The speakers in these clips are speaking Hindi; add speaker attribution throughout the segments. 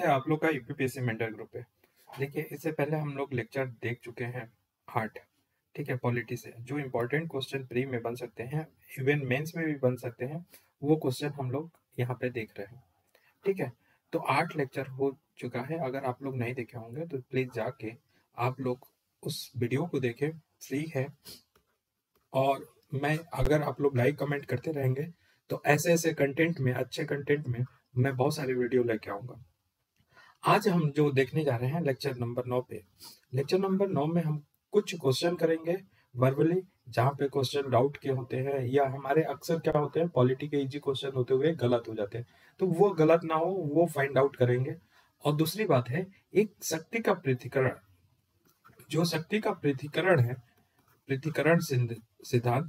Speaker 1: है आप लोग का यूपीपीएससी मेंटर ग्रुप पे। देखिए, इससे पहले हम लोग लेक्चर देख चुके हैं 8, ठीक है, पॉलिटी से जो इम्पोर्टेंट क्वेश्चन प्री में बन सकते हैं, इवन मेंस में भी बन सकते हैं, वो क्वेश्चन हम लोग यहाँ पे देख रहे हैं, ठीक है। तो 8 लेक्चर हो चुका है। अगर आप लोग नहीं देखे होंगे तो प्लीज जाके आप लोग उस वीडियो को देखें, फ्री है। और मैं अगर आप लोग लाइक कमेंट करते रहेंगे तो ऐसे ऐसे कंटेंट में, अच्छे कंटेंट में मैं बहुत सारी वीडियो लेके आऊंगा। आज हम जो देखने जा रहे हैं लेक्चर नंबर 9 पे। लेक्चर नंबर 9 में हम कुछ क्वेश्चन करेंगे वर्बली, जहाँ पे क्वेश्चन डाउट के होते हैं या हमारे अक्सर क्या होते हैं पॉलिटी के इजी क्वेश्चन होते हुए गलत हो जाते हैं, तो वो गलत ना हो वो फाइंड आउट करेंगे। और दूसरी बात है, एक शक्ति का पृथक्करण, जो शक्ति का पृथक्करण है, पृथक्करण सिद्धांत,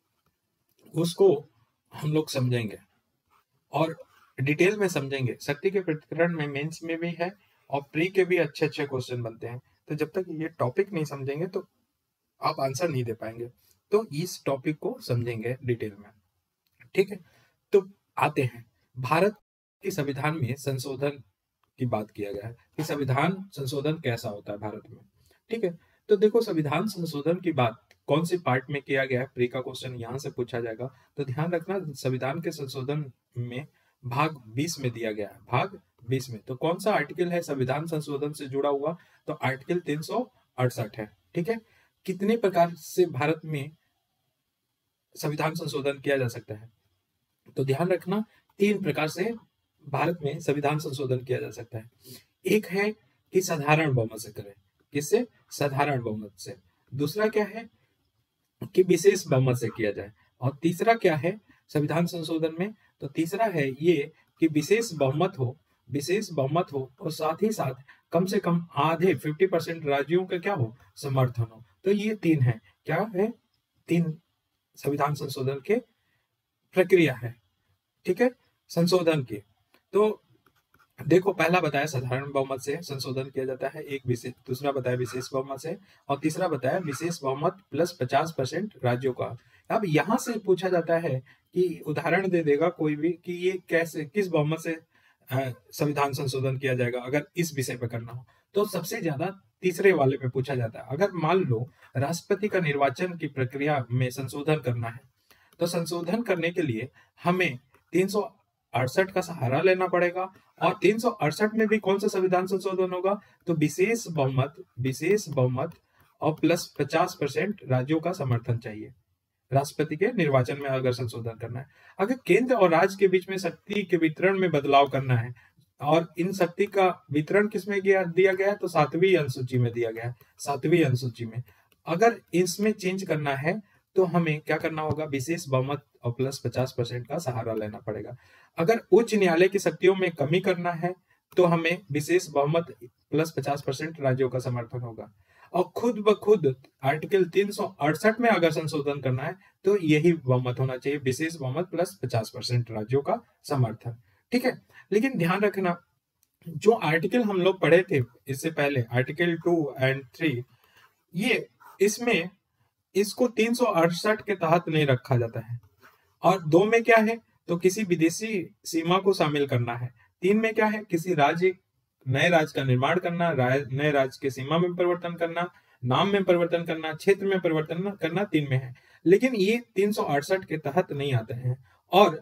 Speaker 1: उसको हम लोग समझेंगे और डिटेल में समझेंगे। शक्ति के पृथक्करण में मेंस में भी है और प्री के भी अच्छे अच्छे क्वेश्चन बनते हैं। तो जब तक ये टॉपिक नहीं समझेंगे तो आप आंसर नहीं दे पाएंगे। तो इस टॉपिक को समझेंगे डिटेल में, ठीक है। तो आते हैं, भारत के संविधान में संशोधन की बात किया गया है कि संविधान संशोधन कैसा होता है भारत में, ठीक है। तो देखो, संविधान संशोधन की बात कौन सी पार्ट में किया गया है, प्री का क्वेश्चन यहाँ से पूछा जाएगा। तो ध्यान रखना, संविधान के संशोधन में भाग 20 में दिया गया है, भाग 20 में। तो कौन सा आर्टिकल है संविधान संशोधन से जुड़ा हुआ, तो आर्टिकल 368 है, ठीक है। कितने प्रकार से भारत में संविधान संशोधन किया जा सकता है, तो ध्यान रखना 3 प्रकार से भारत में संविधान संशोधन किया जा सकता है। एक है कि साधारण बहुमत से करें, किससे, साधारण बहुमत से। दूसरा क्या है कि विशेष बहुमत से किया जाए। और तीसरा क्या है संविधान संशोधन में, तो तीसरा है ये कि विशेष बहुमत हो, विशेष बहुमत हो और साथ ही साथ कम से कम आधे 50% राज्यों का क्या हो, समर्थन हो। तो ये 3 है, क्या है, 3 संविधान संशोधन के प्रक्रिया है, ठीक है, संशोधन की। तो देखो, पहला बताया साधारण बहुमत से संशोधन किया जाता है, एक विशेष, दूसरा बताया विशेष बहुमत से, और तीसरा बताया विशेष बहुमत प्लस 50% राज्यों का। अब यहाँ से पूछा जाता है कि उदाहरण दे देगा कोई भी कि ये कैसे, किस बहुमत से संविधान संशोधन किया जाएगा अगर इस विषय पर करना हो, तो सबसे ज्यादा तीसरे वाले पे पूछा जाता है। अगर मान लो राष्ट्रपति का निर्वाचन की प्रक्रिया में संशोधन करना है, तो संशोधन करने के लिए हमें 368 का सहारा लेना पड़ेगा। और 368 में भी कौन सा संविधान संशोधन होगा, तो विशेष बहुमत, विशेष बहुमत और प्लस 50% राज्यों का समर्थन चाहिए राष्ट्रपति के निर्वाचन में अगर संशोधन करना है। अगर केंद्र और राज्य के बीच में शक्ति के वितरण में बदलाव करना है, और इन शक्ति का वितरण किसमें दिया गया है, तो 7वीं अनुसूची में दिया गया है, 7वीं अनुसूची में। अगर इसमें चेंज करना है तो हमें क्या करना होगा, विशेष बहुमत और प्लस 50% का सहारा लेना पड़ेगा। अगर उच्च न्यायालय की शक्तियों में कमी करना है तो हमें विशेष बहुमत प्लस 50% राज्यों का समर्थन होगा। और खुद ब खुद आर्टिकल 368 में अगर संशोधन करना है तो यही बहुमत होना चाहिए, विशेष बहुमत प्लस 50% राज्यों का समर्थन, ठीक है। लेकिन ध्यान रखना, जो आर्टिकल हम लोग पढ़े थे इससे पहले, आर्टिकल 2 और 3, ये इसमें इसको 368 के तहत नहीं रखा जाता है। और 2 में क्या है, तो किसी विदेशी सीमा को शामिल करना है। 3 में क्या है, किसी राज्य, नए राज्य का निर्माण करना, नए राज्य के सीमा में परिवर्तन करना, नाम में परिवर्तन करना, क्षेत्र में परिवर्तन करना 3 में है। लेकिन ये 368 के तहत नहीं आते हैं। और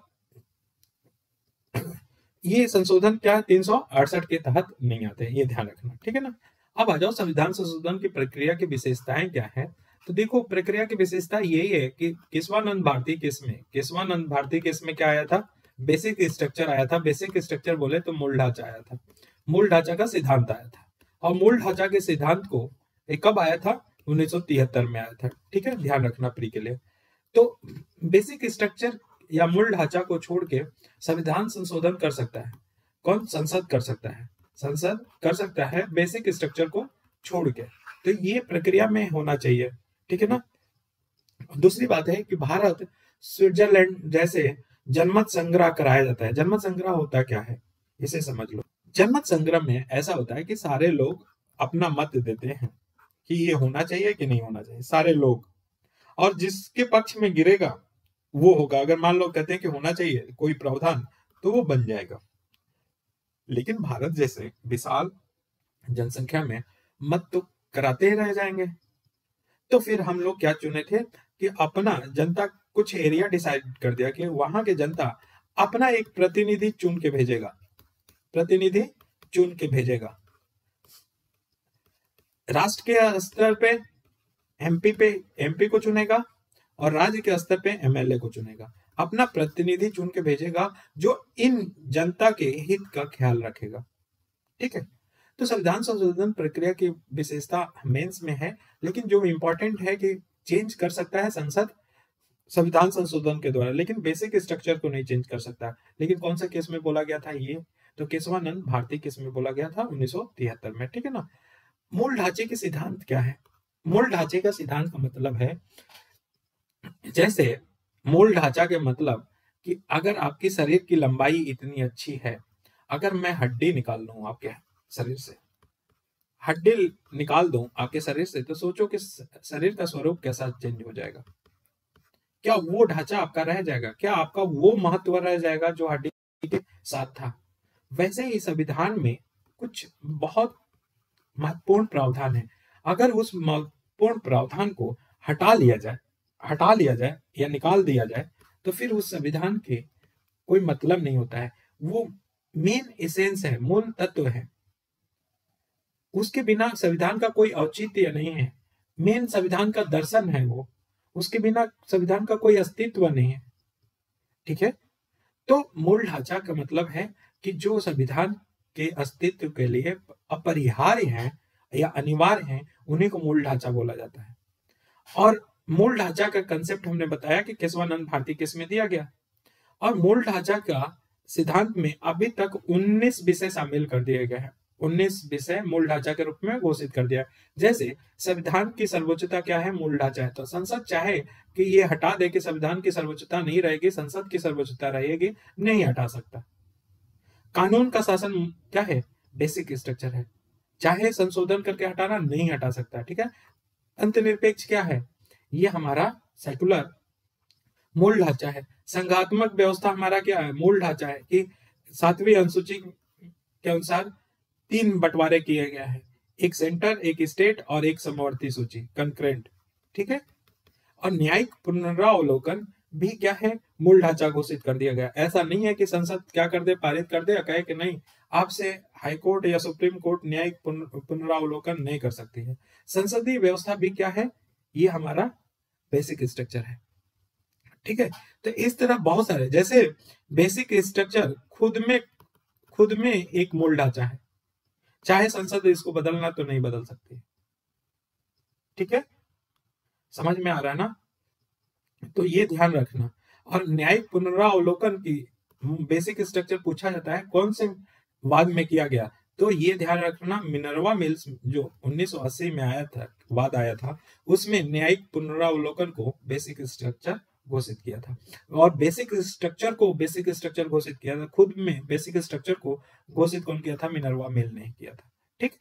Speaker 1: ये संशोधन क्या 368 के तहत नहीं आते हैं, ये ध्यान रखना, ठीक है ना। अब आ जाओ संविधान संशोधन की प्रक्रिया की विशेषताएं क्या है। तो देखो, प्रक्रिया की विशेषता यही है कि केशवानंद भारती केस में, केशवानंद भारती केस में क्या आया था, बेसिक स्ट्रक्चर आया था। बेसिक स्ट्रक्चर बोले तो मूल ढांचा आया था, मूल ढांचा का सिद्धांत आया था। और मूल ढांचा के सिद्धांत को कब आया था, 1973 में आया था, ठीक है, ध्यान रखना प्री के लिए। तो बेसिक स्ट्रक्चर या मूल ढांचा को छोड़ के संविधान संशोधन कर सकता है कौन, संसद कर सकता है, संसद कर सकता है बेसिक स्ट्रक्चर को छोड़ के। तो ये प्रक्रिया में होना चाहिए, ठीक है ना। दूसरी बात है कि भारत स्विट्जरलैंड जैसे जनमत संग्रह कराया जाता है। जनमत संग्रह होता क्या है, इसे समझ लो। जनमत संग्रह में ऐसा होता है कि सारे लोग अपना मत देते हैं कि ये होना चाहिए कि नहीं होना चाहिए, सारे लोग, और जिसके पक्ष में गिरेगा वो होगा। अगर मान लो कहते हैं कि होना चाहिए कोई प्रावधान, तो वो बन जाएगा। लेकिन भारत जैसे विशाल जनसंख्या में मत तो कराते ही रह जाएंगे। तो फिर हम लोग क्या चुने थे कि अपना जनता, कुछ एरिया डिसाइड कर दिया कि वहां के जनता अपना एक प्रतिनिधि चुन के भेजेगा, प्रतिनिधि चुन के भेजेगा। राष्ट्र के स्तर पे एमपी को चुनेगा और राज्य के स्तर पे एमएलए को चुनेगा, अपना प्रतिनिधि चुन के भेजेगा जो इन जनता के हित का ख्याल रखेगा। ठीक है, तो संविधान संशोधन प्रक्रिया की विशेषता मेंस में है, लेकिन जो इंपॉर्टेंट है कि चेंज कर सकता है संसद संविधान संशोधन के द्वारा, लेकिन बेसिक स्ट्रक्चर को नहीं चेंज कर सकता। लेकिन कौन सा केस में बोला गया था ये, तो केशवानंद भारती केस में बोला गया था 1973 में। ठीक है ना। मूल ढांचे के सिद्धांत क्या है? मूल ढांचे का सिद्धांत का मतलब है, जैसे मूल ढांचा के मतलब कि अगर आपकी शरीर की लंबाई इतनी अच्छी है, अगर मैं हड्डी निकाल लूं आपके शरीर से, हड्डी निकाल दूं आपके शरीर से, तो सोचो कि शरीर का स्वरूप कैसा चेंज हो जाएगा। क्या वो ढांचा आपका रह जाएगा? क्या आपका वो महत्व रह जाएगा जो हड्डी के साथ था? वैसे ही संविधान में कुछ बहुत महत्वपूर्ण प्रावधान है। अगर उस महत्वपूर्ण प्रावधान को हटा लिया जाए या निकाल दिया जाए, तो फिर उस संविधान के कोई मतलब नहीं होता है। वो मेन एसेंस है, मूल तत्व है, उसके बिना संविधान का कोई औचित्य नहीं है। मेन संविधान का दर्शन है वो, उसके बिना संविधान का कोई अस्तित्व नहीं है। ठीक है, तो मूल ढांचा का मतलब है कि जो संविधान के अस्तित्व के लिए अपरिहार्य है या अनिवार्य है, उन्हीं को मूल ढांचा बोला जाता है। और मूल ढांचा का कंसेप्ट हमने बताया कि केशवानंद भारती केस में दिया गया। और मूल ढांचा का सिद्धांत में अभी तक 19 विषय शामिल कर दिए गए हैं। 19 विषय मूल ढांचा के रूप में घोषित कर दिया है। जैसे संविधान की सर्वोच्चता क्या है? मूल ढांचा है। तो संसद चाहे कि ये हटा दे कि संविधान की सर्वोच्चता नहीं रहेगी, संसद की सर्वोच्चता रहेगी, नहीं हटा सकता। कानून का शासन क्या है? बेसिक स्ट्रक्चर है, चाहे संशोधन करके हटाना, नहीं हटा सकता। ठीक है। अंतर्निरपेक्ष क्या है? ये हमारा सेकुलर मूल ढांचा है। संघात्मक व्यवस्था हमारा क्या है? मूल ढांचा है कि 7वीं अनुसूची के अनुसार 3 बंटवारे किए गए हैं, एक सेंटर, एक स्टेट और एक समवर्ती सूची, कंकरेंट। ठीक है। और न्यायिक पुनरावलोकन भी क्या है? मूल ढांचा घोषित कर दिया गया। ऐसा नहीं है कि संसद क्या कर दे, पारित कर दे, कहे कि नहीं, आपसे हाईकोर्ट या सुप्रीम कोर्ट न्यायिक पुनरावलोकन नहीं कर सकती है। संसदीय व्यवस्था भी क्या है? ये हमारा बेसिक स्ट्रक्चर है। ठीक है। तो इस तरह बहुत सारे, जैसे बेसिक स्ट्रक्चर खुद में एक मूल ढांचा है, चाहे संसद इसको बदलना तो नहीं बदल सकती। ठीक है, समझ में आ रहा है ना? तो ये ध्यान रखना। और न्यायिक पुनरावलोकन की बेसिक स्ट्रक्चर पूछा जाता है कौन से वाद में किया गया, तो ये ध्यान रखना, मिनर्वा मिल्स जो 1980 में आया था, वाद आया था, उसमें न्यायिक पुनरावलोकन को बेसिक स्ट्रक्चर घोषित किया था। और बेसिक स्ट्रक्चर घोषित किया था, खुद में बेसिक स्ट्रक्चर को घोषित कौन किया था? मिनर्वा मिल ने किया था। ठीक।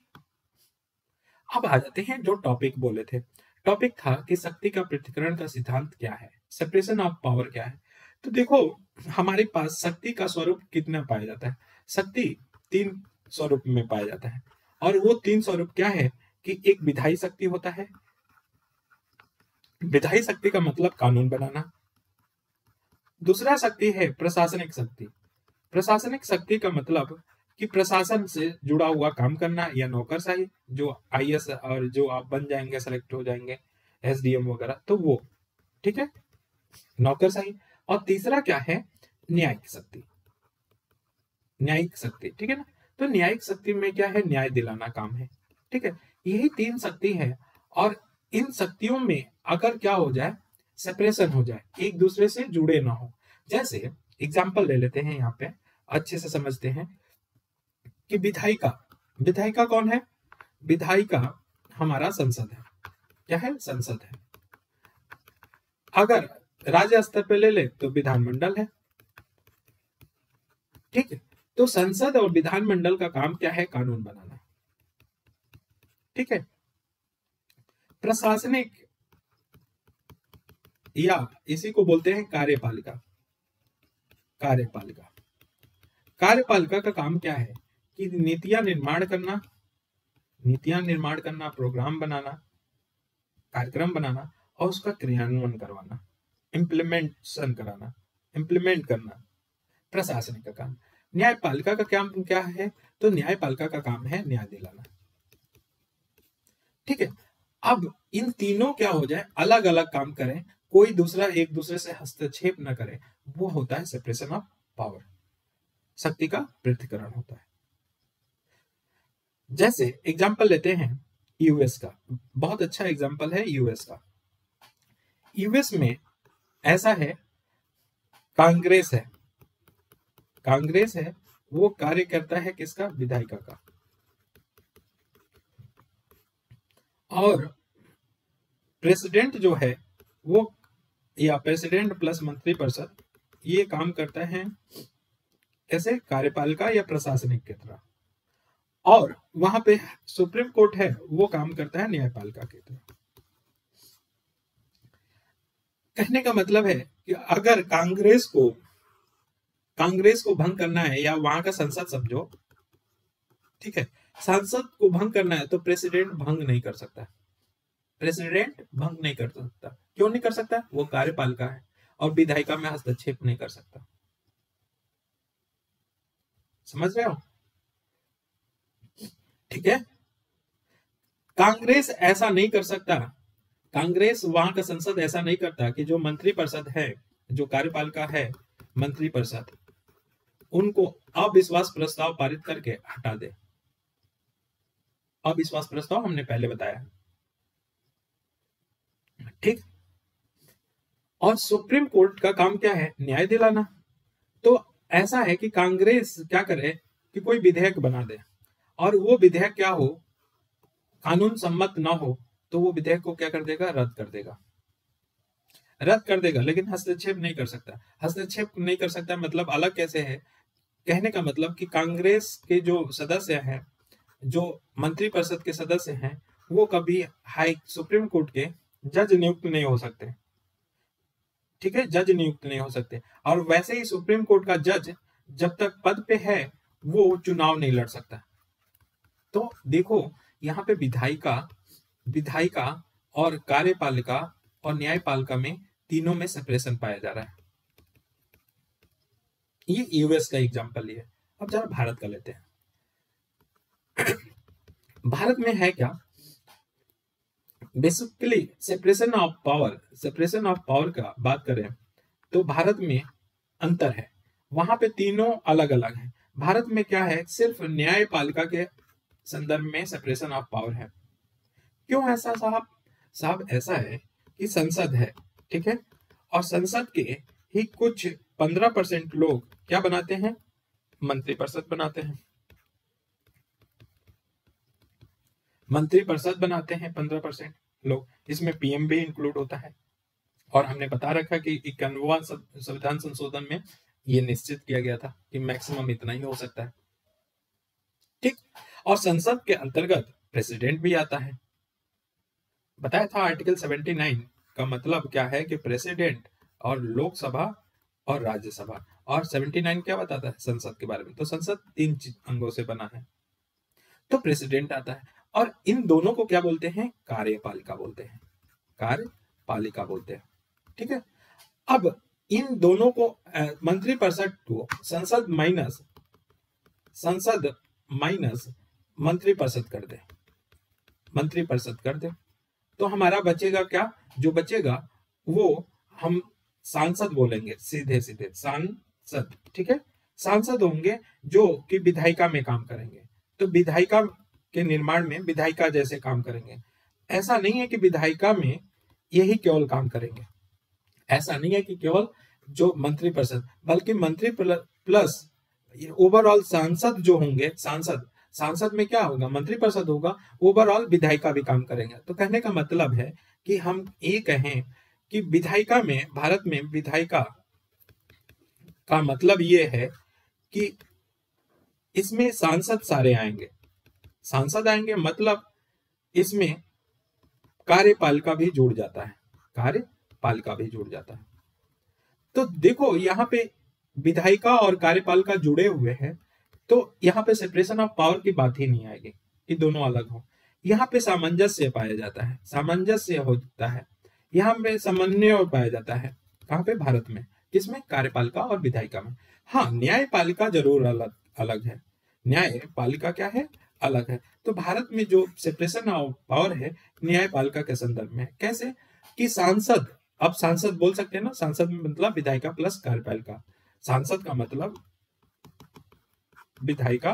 Speaker 1: अब आ जाते हैं जो टॉपिक बोले थे। टॉपिक था कि शक्ति का पृथक्करण का सिद्धांत क्या है, सेपरेशन ऑफ पावर क्या है। तो देखो, हमारे पास शक्ति का स्वरूप कितना पाया जाता है? शक्ति 3 स्वरूप में पाया जाता है, और वो 3 स्वरूप क्या है कि एक विधायी शक्ति होता है। विधायी शक्ति का मतलब कानून बनाना। दूसरा शक्ति है प्रशासनिक शक्ति। प्रशासनिक शक्ति का मतलब कि प्रशासन से जुड़ा हुआ काम करना, या नौकरशाही, जो आईएएस और जो आप बन जाएंगे, सेलेक्ट हो जाएंगे, एसडीएम वगैरह, तो वो। ठीक है, नौकरशाही। और तीसरा क्या है? न्यायिक शक्ति। न्यायिक शक्ति, ठीक है ना। तो न्यायिक शक्ति में क्या है? न्याय दिलाना काम है। ठीक है, यही 3 शक्ति है। और इन शक्तियों में अगर क्या हो जाए, सेपरेशन हो जाए, एक दूसरे से जुड़े ना हो। जैसे एग्जाम्पल ले लेते हैं, यहाँ पे अच्छे से समझते हैं कि विधायिका कौन है? विधायिका हमारा संसद है। क्या है? संसद है। अगर राज्य स्तर पे ले ले तो विधानमंडल है। ठीक है, तो संसद और विधानमंडल का काम क्या है? कानून बनाना। ठीक है। प्रशासनिक, या इसी को बोलते हैं कार्यपालिका। कार्यपालिका का काम क्या है? कि नीतियां निर्माण करना, प्रोग्राम बनाना, कार्यक्रम बनाना और उसका क्रियान्वयन करवाना, इम्प्लीमेंट करना प्रशासनिक का काम। न्यायपालिका का काम क्या है? तो न्यायपालिका का काम है न्याय दिलाना। ठीक है, अब इन तीनों क्या हो जाए, अलग अलग काम करें, कोई दूसरा एक दूसरे से हस्तक्षेप न करे, वो होता है सेपरेशन ऑफ पावर, शक्ति का पृथक्करण होता है। जैसे एग्जांपल लेते हैं यूएस का, बहुत अच्छा एग्जांपल है यूएस का। यूएस में ऐसा है, कांग्रेस है, वो कार्य करता है किसका? विधायिका का। और प्रेसिडेंट जो है वो, या प्रेसिडेंट प्लस मंत्रिपरिषद, ये काम करता है कैसे? कार्यपालिका या प्रशासनिक की तरह। और वहां पे सुप्रीम कोर्ट है, वो काम करता है न्यायपालिका की तरह। कहने का मतलब है कि अगर कांग्रेस को भंग करना है, या वहां का संसद समझो, ठीक है, संसद को भंग करना है तो प्रेसिडेंट भंग नहीं कर सकता। क्यों नहीं कर सकता? वो कार्यपालिका है और विधायिका में हस्तक्षेप नहीं कर सकता। समझ रहे हो? ठीक है, कांग्रेस ऐसा नहीं कर सकता, कांग्रेस वहां का संसद ऐसा नहीं करता कि जो मंत्रिपरिषद है, जो कार्यपालिका है, मंत्रिपरिषद, उनको अविश्वास प्रस्ताव पारित करके हटा दे। अविश्वास प्रस्ताव हमने पहले बताया, ठीक। और सुप्रीम कोर्ट का काम क्या है? न्याय दिलाना। तो ऐसा है कि कांग्रेस क्या करे कि कोई विधेयक बना दे, और वो विधेयक क्या हो, कानून सम्मत ना हो, तो वो विधेयक को क्या कर देगा? रद्द कर देगा, लेकिन हस्तक्षेप नहीं कर सकता। हस्तक्षेप नहीं कर सकता मतलब अलग कैसे है? कहने का मतलब कि कांग्रेस के जो सदस्य हैं, जो मंत्रिपरिषद के सदस्य हैं, वो कभी सुप्रीम कोर्ट के जज नियुक्त नहीं हो सकते। ठीक है, जज नियुक्त नहीं हो सकते। और वैसे ही सुप्रीम कोर्ट का जज जब तक पद पे है, वो चुनाव नहीं लड़ सकता। तो देखो, यहाँ पे विधायिका और कार्यपालिका और न्यायपालिका में, तीनों में सेपरेशन पाया जा रहा है। ये यूएस का एग्जांपल है। अब जरा भारत का लेते हैं। भारत में है क्या? बेसिकली सेपरेशन ऑफ पावर का बात करें तो भारत में अंतर है, वहां पे तीनों अलग अलग हैं। भारत में क्या है? सिर्फ न्यायपालिका के संदर्भ में सेपरेशन ऑफ पावर है। क्यों ऐसा साहब ऐसा है कि संसद है, ठीक है, और संसद के ही कुछ 15% लोग क्या बनाते हैं? मंत्रिपरिषद बनाते हैं। मंत्रिपरिषद बनाते हैं 15% लोग, इसमें पीएम भी इंक्लूड होता है। और हमने बता रखा कि 91वां संविधान संशोधन में ये निश्चित किया गया था कि मैक्सिमम इतना ही हो सकता है, ठीक। और संसद के अंतर्गत प्रेसिडेंट भी आता है। बताया था आर्टिकल 79 का मतलब क्या है कि प्रेसिडेंट और लोकसभा और राज्यसभा। और 79 क्या बताता है संसद के बारे में? तो संसद 3 अंगों से बना है, तो प्रेसिडेंट आता है। और इन दोनों को क्या बोलते हैं? कार्यपालिका बोलते हैं, ठीक है। अब इन दोनों को मंत्रिपरिषद को संसद माइनस मंत्रिपरिषद कर दे, तो हमारा बचेगा क्या? जो बचेगा वो हम सांसद बोलेंगे, सीधे सांसद, ठीक है। सांसद होंगे जो कि विधायिका में काम करेंगे, तो विधायिका के निर्माण में विधायिका जैसे काम करेंगे। ऐसा नहीं है कि विधायिका में यही केवल काम करेंगे, ऐसा नहीं है कि केवल जो मंत्रिपरिषद, बल्कि मंत्री प्लस ओवरऑल सांसद जो होंगे, सांसद में क्या होगा? मंत्रिपरिषद होगा, ओवरऑल विधायिका भी काम करेंगे। तो कहने का मतलब है कि हम ये कहें कि विधायिका में, भारत में विधायिका का मतलब ये है कि इसमें सांसद सारे आएंगे, मतलब इसमें कार्यपालिका भी जुड़ जाता है। तो देखो यहाँ पे विधायिका और कार्यपालिका जुड़े हुए हैं, तो यहाँ पे सेपरेशन ऑफ पावर की बात ही नहीं आएगी कि दोनों अलग हो। यहाँ पे सामंजस्य पाया जाता है, सामंजस्य होता है, यहाँ पे समन्वय पाया जाता है। कहाँ पे? भारत में। किसमें? कार्यपालिका और विधायिका में। हाँ, न्यायपालिका जरूर अलग अलग है, न्यायपालिका क्या है? अलग है। तो भारत में जो सेपरेशन ऑफ पावर है न्यायपालिका के संदर्भ में। कैसे? कि सांसद, अब सांसद बोल सकते हैं ना, सांसद में मतलब विधायिका प्लस कार्यपालिका। सांसद का मतलब विधायिका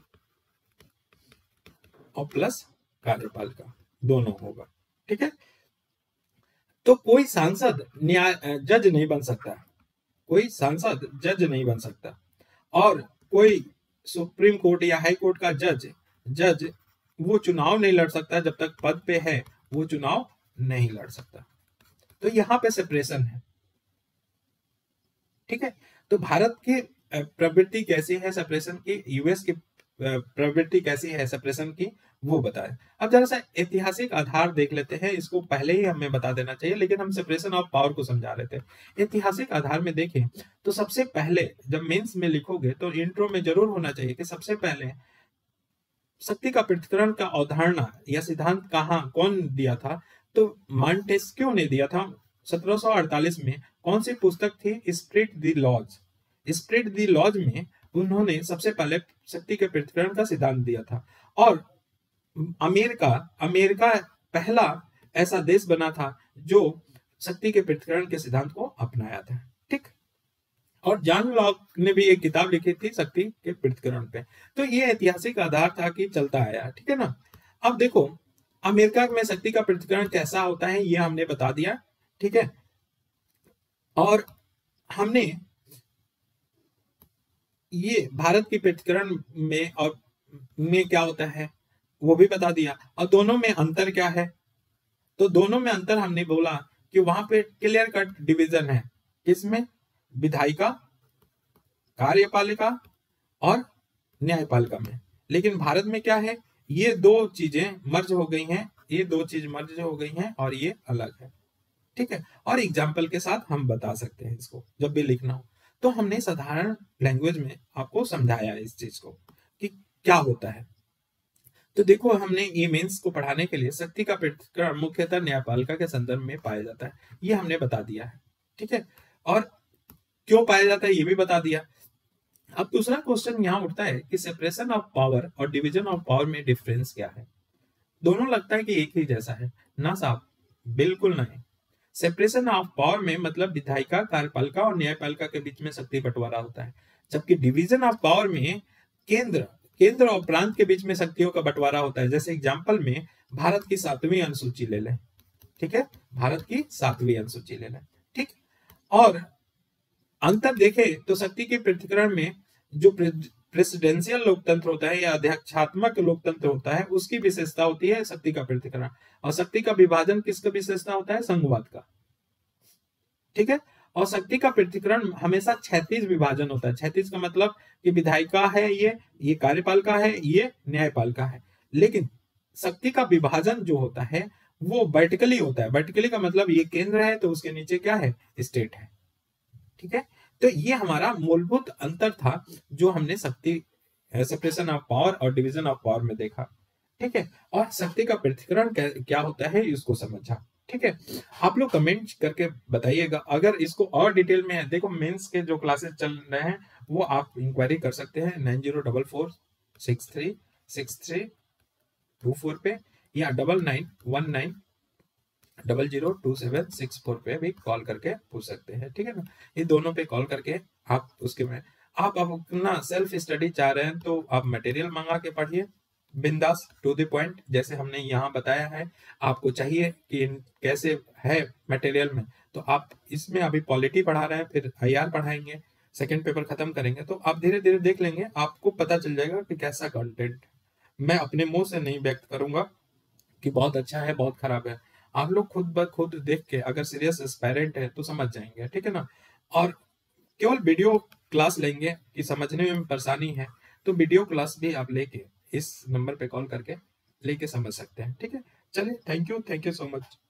Speaker 1: और प्लस कार्यपालिका दोनों होगा। ठीक है। तो कोई सांसद न्याय जज नहीं बन सकता, कोई सांसद जज नहीं बन सकता, और कोई सुप्रीम कोर्ट या हाई कोर्ट का जज वो चुनाव नहीं लड़ सकता, जब तक पद पे है वो चुनाव नहीं लड़ सकता। तो यहाँ पे सेपरेशन है। ठीक है। तो भारत की प्रवृत्ति कैसी है सेपरेशन की, यूएस की प्रवृत्ति कैसी है सेपरेशन की, वो बताए। अब जरा सा ऐतिहासिक आधार देख लेते हैं, इसको पहले ही हमें बता देना चाहिए, लेकिन हम सेपरेशन ऑफ पावर को समझा रहे थे। ऐतिहासिक आधार में देखें तो सबसे पहले जब मेंस में लिखोगे तो इंट्रो में जरूर होना चाहिए कि सबसे पहले शक्ति का पृथक्करण का अवधारणा या सिद्धांत कौन दिया था? तो मॉन्टेस्क्यू ने दिया था 1748 में। कौन सी पुस्तक थी? Spirit the laws. Spirit the laws में उन्होंने सबसे पहले शक्ति के पृथक्करण का सिद्धांत दिया था। और अमेरिका पहला ऐसा देश बना था जो शक्ति के पृथक्करण के सिद्धांत को अपनाया था। ठीक। और जॉन लॉक ने भी एक किताब लिखी थी शक्ति के पृथक्करण पे। तो ये ऐतिहासिक आधार था कि चलता आया। ठीक है ना। अब देखो अमेरिका में शक्ति का पृथक्करण कैसा होता है ये हमने बता दिया। ठीक है। और हमने ये भारत की पृथक्करण में और में क्या होता है वो भी बता दिया। और दोनों में अंतर क्या है? तो दोनों में अंतर हमने बोला कि वहां पे क्लियर कट डिवीजन है। किसमें? विधायिका, कार्यपालिका और न्यायपालिका में। लेकिन भारत में क्या है? ये दो चीजें मर्ज हो गई हैं, ये दो चीज मर्ज हो गई हैं और ये अलग है। ठीक है। और एग्जाम्पल के साथ हम बता सकते हैं इसको जब भी लिखना हो। तो हमने साधारण लैंग्वेज में आपको समझाया इस चीज को कि क्या होता है। तो देखो हमने ये मेंस को पढ़ाने के लिए शक्ति का पृथक्करण मुख्यतः न्यायपालिका के संदर्भ में पाया जाता है, ये हमने बता दिया है। ठीक है। और क्यों पाया जाता है ये भी बता दिया। अब दूसरा क्वेश्चन यहाँ उठता है कि सेपरेशन ऑफ पावर और डिवीजन ऑफ पावर में डिफरेंस क्या है? दोनों लगता है कि एक ही जैसा है ना साहब? बिल्कुल नहीं। सेपरेशन ऑफ पावर में मतलब विधायिका, कार्यपालिका और न्यायपालिका के बीच में शक्ति बंटवारा होता है, जबकि डिवीजन ऑफ पावर में केंद्र और प्रांत के बीच में शक्तियों का बंटवारा होता है। जैसे एग्जाम्पल में भारत की 7वीं अनुसूची ले लें। ठीक है। भारत की 7वीं अनुसूची ले लें। ठीक। और अंतर देखें तो शक्ति के पृथक्करण में जो प्रेसिडेंशियल लोकतंत्र होता है या अध्यक्षात्मक लोकतंत्र होता है उसकी विशेषता होती है शक्ति का पृथक्करण, और शक्ति का विभाजन किसका विशेषता होता है? संघवाद का। ठीक है। और शक्ति का पृथक्करण हमेशा क्षैतिज विभाजन होता है। क्षैतिज का मतलब कि विधायिका है, ये कार्यपालिका है, ये न्यायपालिका है। लेकिन शक्ति का विभाजन जो होता है वो वर्टिकली होता है। वर्टिकली का मतलब ये केंद्र है तो उसके नीचे क्या है? स्टेट है। ठीक है। तो ये हमारा मूलभूत अंतर था जो हमने शक्ति सेपरेशन ऑफ पावर और डिवीजन ऑफ पावर में देखा। ठीक है। और शक्ति का पृथक्करण क्या होता है इसको समझा। ठीक है। आप लोग कमेंट करके बताइएगा अगर इसको और डिटेल में है। देखो मेंस के जो क्लासेस चल रहे हैं वो आप इंक्वायरी कर सकते हैं 9044636324 पे या 9919002764 पे भी कॉल करके पूछ सकते हैं। ठीक है ना। ये दोनों पे कॉल करके आप उसके में आप अपना सेल्फ स्टडी चाह रहे हैं तो आप मटेरियल मंगा के पढ़िए बिंदास टू द पॉइंट, जैसे हमने यहाँ बताया है। आपको चाहिए कि कैसे है मटेरियल में, तो आप इसमें अभी पॉलिटी पढ़ा रहे हैं, फिर आईआर पढ़ाएंगे, सेकंड पेपर खत्म करेंगे, तो आप धीरे धीरे देख लेंगे, आपको पता चल जाएगा कि कैसा कंटेंट। मैं अपने मुंह से नहीं व्यक्त करूंगा कि बहुत अच्छा है बहुत खराब है। आप लोग खुद ब खुद देख के अगर सीरियस एस्पायरेंट है तो समझ जाएंगे। ठीक है ना। और केवल वीडियो क्लास लेंगे कि समझने में परेशानी है तो वीडियो क्लास भी आप लेके इस नंबर पे कॉल करके लेके समझ सकते हैं। ठीक है। चलिए, थैंक यू सो मच।